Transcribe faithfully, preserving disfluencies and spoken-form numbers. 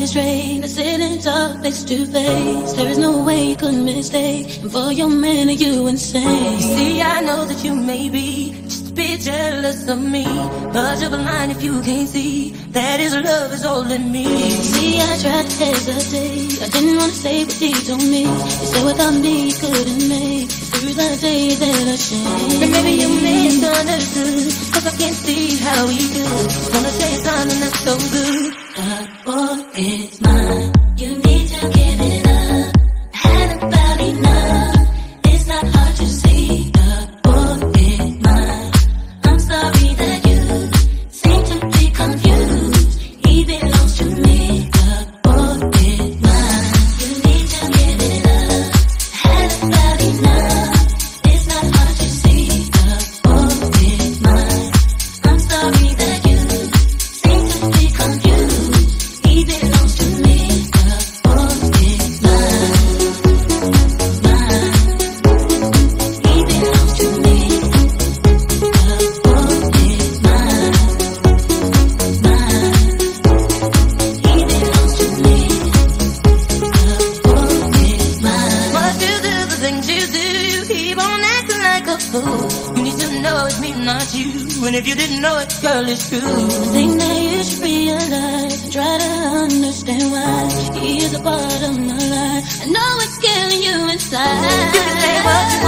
it straight. I sit and talk face to face. There is no way you could mistake. And for your man, are you insane? You see, I know that you may be just a bit jealous of me, but you're blind if you can't see that his love is all in me. See, I tried to hesitate. I didn't want to say what he told me. He said without me, he couldn't make it through the days that I shame. And maybe you misunderstood, cause I can't see how we could. Just wanna say something that's so good. That boy is mine. You need to give it up. I had about enough. It's not hard to see. That boy is mine. I'm sorry that you seem to be confused. He belongs to me. That boy is mine. You need to give it up. I had about enough. It's not hard to see. That boy is mine. I'm sorry that you seem to be confused. He belongs to me. That boy is mine. Mine. He belongs to me. That boy is mine. Mine. He belongs to me. That boy is mine. What you do, the things you do, you keep on acting like a fool. You need to know it's me, not you. And if you didn't know it, girl, it's true. I think that you should realize and try to understand why he is a part of my life. I know it's killing you inside. You can say what you